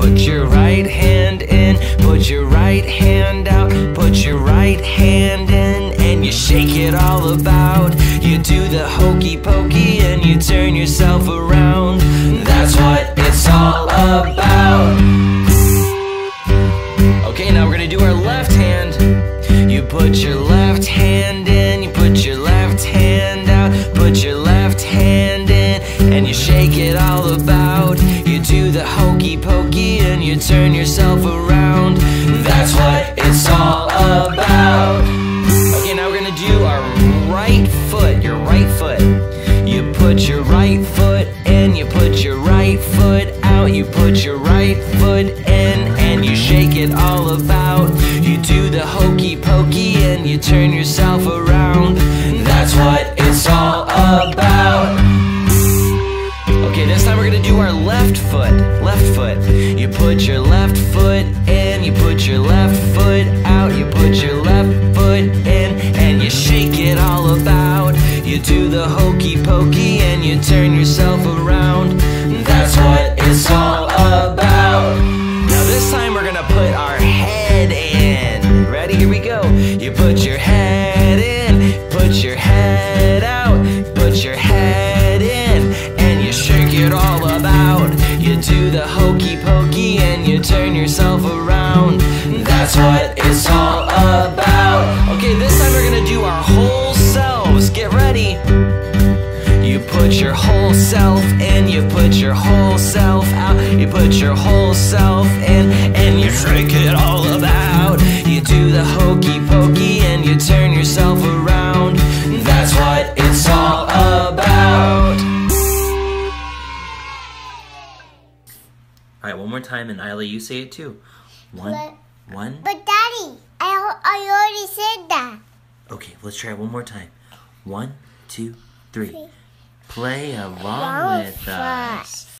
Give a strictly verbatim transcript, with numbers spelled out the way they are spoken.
Put your right hand in, put your right hand out, put your right hand in, and you shake it all about. You do the hokey pokey and you turn yourself around. That's what it's all about. Okay, now we're gonna do our left hand. You put your left hand in, you put your left hand out, put your left hand in, and you shake it all about. You do the hokey pokey and you turn yourself around. That's what it's all about. Okay, now we're gonna do our right foot, your right foot. You put your right foot in, you put your right foot out, you put your right foot in, and you shake it all about. You do the hokey pokey and you turn yourself around. That's what it's all about. Okay, this time we're gonna do our left foot, left foot. You put your left foot in, you put your left foot out, you put your left foot in, and you shake it all about. You do the hokey pokey and you turn yourself around. That's what it's all about. Now this time we're gonna put our head in. Ready? Here we go. You put your head in, put your head out, put your head in, and you shake it all about. You do the hokey pokey and you turn yourself around. That's what it's all about. Okay, this time we're gonna do our whole selves. Get ready. You put your whole self in, you put your whole self out, you put your whole self in, and you shake it all about. You do the hokey pokey and you turn yourself around. That's what it's all about. Alright, one more time, and Isla, you say it too. One, But, one. but Daddy, I, I already said that. Okay, let's try it one more time. One, two, three. Three. Play along Along with with us.